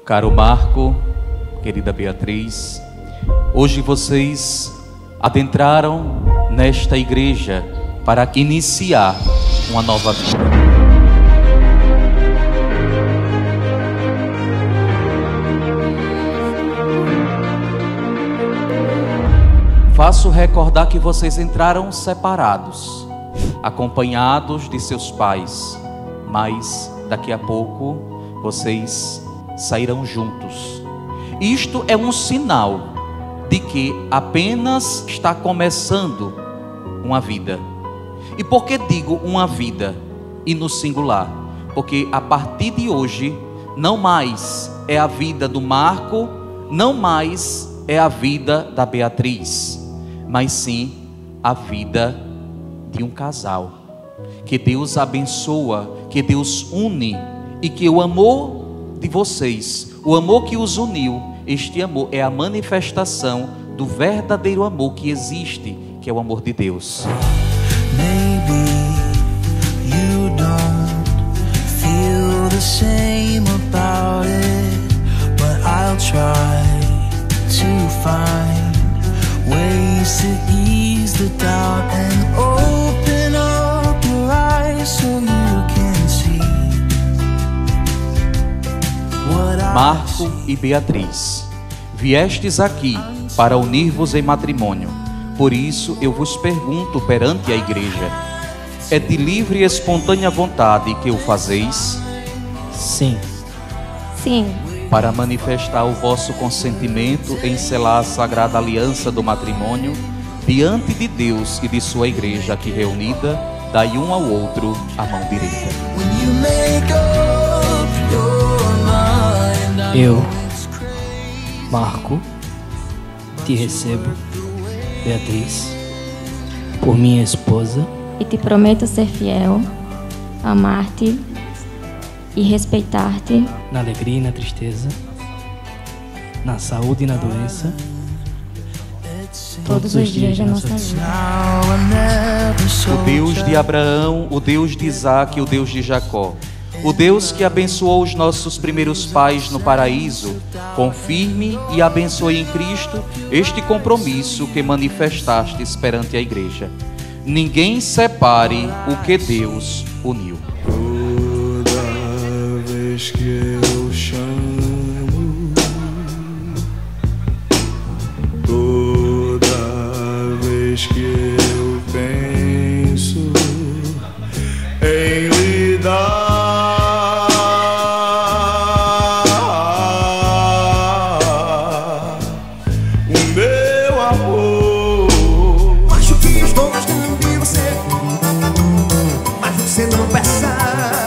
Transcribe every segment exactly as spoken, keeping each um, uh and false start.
Caro Marco, querida Beatriz, hoje vocês adentraram nesta igreja para iniciar uma nova vida. Faço recordar que vocês entraram separados, acompanhados de seus pais, mas daqui a pouco vocês sairão juntos. Isto é um sinal de que apenas está começando uma vida. E por que digo uma vida e no singular? Porque a partir de hoje não mais é a vida do Marco, não mais é a vida da Beatriz, mas sim a vida de um casal. Que Deus abençoa, que Deus une, e que o amor de vocês, o amor que os uniu, este amor é a manifestação do verdadeiro amor que existe, que é o amor de Deus. Maybe you don't feel the same about it, but I'll try to find ways to ease the doubt and open up your eyes so you can see what I Marco e Beatriz, viestes aqui para unir-vos em matrimônio. Por isso eu vos pergunto perante a igreja: é de livre e espontânea vontade que o fazeis? Sim. Sim. Para manifestar o vosso consentimento em selar a sagrada aliança do matrimônio diante de Deus e de sua igreja aqui reunida, dai um ao outro a mão direita. Eu, Marco, te recebo, Beatriz, por minha esposa, E te prometo ser fiel, amar-te e respeitar-te na alegria e na tristeza, na saúde e na doença, todos os dias da nossa vida. O Deus de Abraão, o Deus de Isaque e o Deus de Jacó, o Deus que abençoou os nossos primeiros pais no paraíso, confirme e abençoe em Cristo este compromisso que manifestastes perante a igreja. Ninguém separe o que Deus uniu. Toda vez que eu chamo, toda vez que eu penso em lhe dar o meu amor. Acho que estou gostando de você, mas você não peça.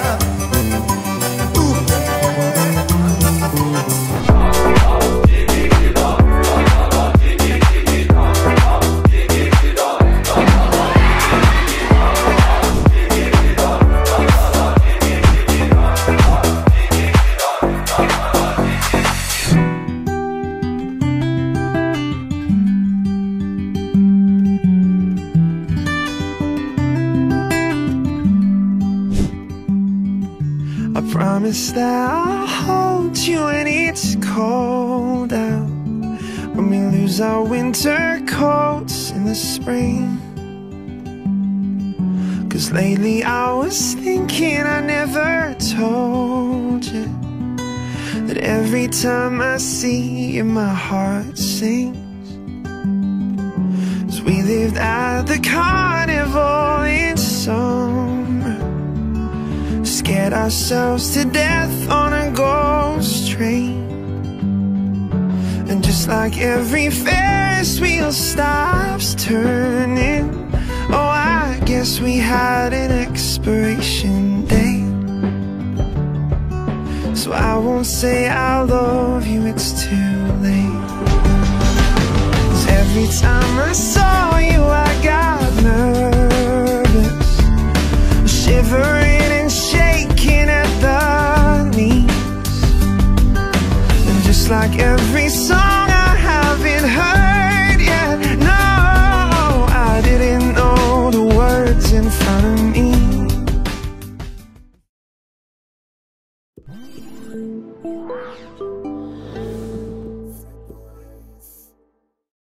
I promise that I'll hold you when it's cold out, when we lose our winter coats in the spring. Cause lately I was thinking I never told you that every time I see you my heart sings. As we lived at the carnival in summer, scared ourselves to death on a ghost train, and just like every Ferris wheel stops turning, oh, I guess we had an expiration date. So I won't say I love you, it's too late. 'Cause every time I saw you I got nervous, shivering and shaking at the knees, and just like every song